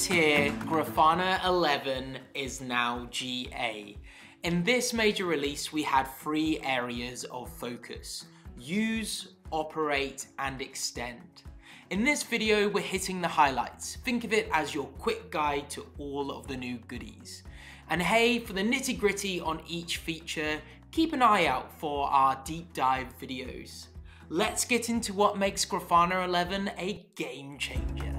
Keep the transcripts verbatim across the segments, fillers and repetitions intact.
here, Grafana eleven is now G A. In this major release, we had three areas of focus: use, operate, and extend. In this video, we're hitting the highlights. Think of it as your quick guide to all of the new goodies. And hey, for the nitty gritty on each feature, keep an eye out for our deep dive videos. Let's get into what makes Grafana eleven a game changer.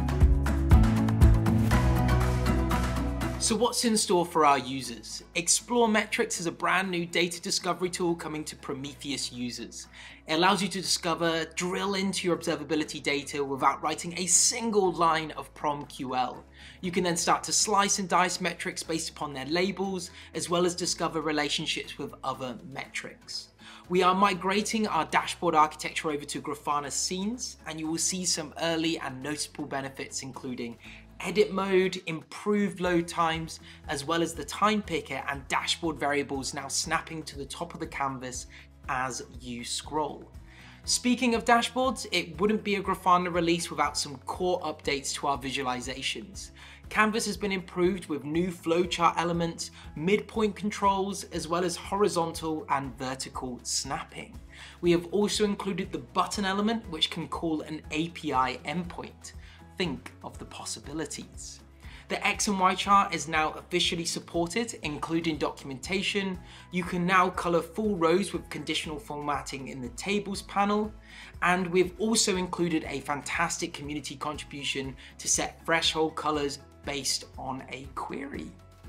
So what's in store for our users? Explore Metrics is a brand new data discovery tool coming to Prometheus users. It allows you to discover, drill into your observability data without writing a single line of PromQL. You can then start to slice and dice metrics based upon their labels, as well as discover relationships with other metrics. We are migrating our dashboard architecture over to Grafana scenes, and you will see some early and noticeable benefits, including edit mode, improved load times, as well as the time picker and dashboard variables now snapping to the top of the canvas as you scroll. Speaking of dashboards, it wouldn't be a Grafana release without some core updates to our visualizations. Canvas has been improved with new flowchart elements, midpoint controls, as well as horizontal and vertical snapping. We have also included the button element, which can call an A P I endpoint. Think of the possibilities. The X and Y chart is now officially supported, including documentation. You can now color full rows with conditional formatting in the tables panel. And we've also included a fantastic community contribution to set threshold colors based on a query.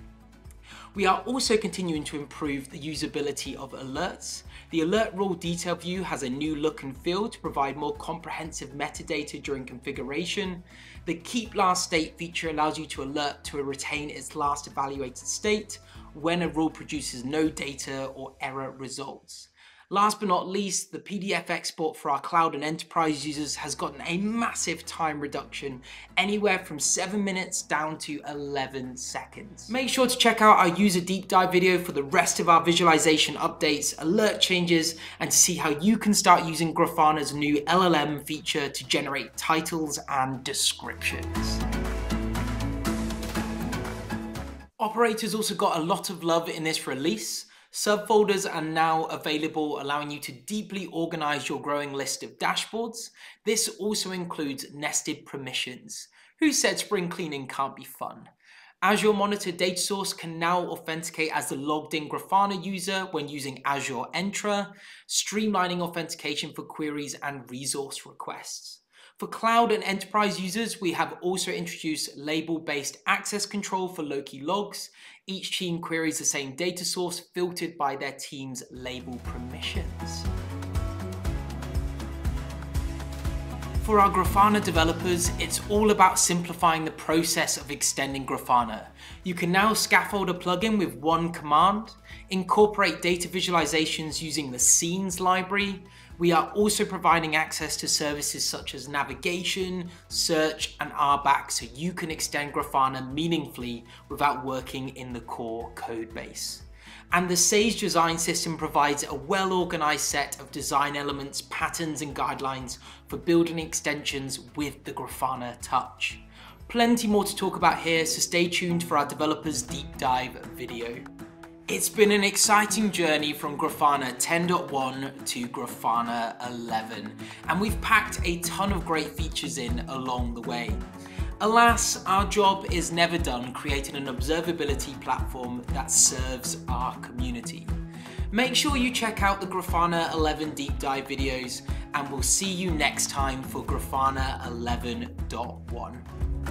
We are also continuing to improve the usability of alerts. The alert rule detail view has a new look and feel to provide more comprehensive metadata during configuration. The keep last state feature allows you to alert to retain its last evaluated state when a rule produces no data or error results. Last but not least, the P D F export for our cloud and enterprise users has gotten a massive time reduction, anywhere from seven minutes down to eleven seconds. Make sure to check out our user deep dive video for the rest of our visualization updates, alert changes, and to see how you can start using Grafana's new L L M feature to generate titles and descriptions. Operators also got a lot of love in this release. Subfolders are now available, allowing you to deeply organize your growing list of dashboards. This also includes nested permissions. Who said spring cleaning can't be fun? Azure Monitor Data Source can now authenticate as the logged in Grafana user when using Azure Entra, streamlining authentication for queries and resource requests. For cloud and enterprise users, we have also introduced label-based access control for low-key logs. Each team queries the same data source filtered by their team's label permissions. For our Grafana developers, it's all about simplifying the process of extending Grafana. You can now scaffold a plugin with one command, incorporate data visualizations using the Scenes library. We are also providing access to services such as navigation, search, and R back so you can extend Grafana meaningfully without working in the core code base. And the Sage design system provides a well-organized set of design elements, patterns, and guidelines for building extensions with the Grafana touch. Plenty more to talk about here, so stay tuned for our developers deep dive video. It's been an exciting journey from Grafana ten point one to Grafana eleven, and we've packed a ton of great features in along the way. Alas, our job is never done creating an observability platform that serves our community. Make sure you check out the Grafana eleven deep dive videos, and we'll see you next time for Grafana eleven point one.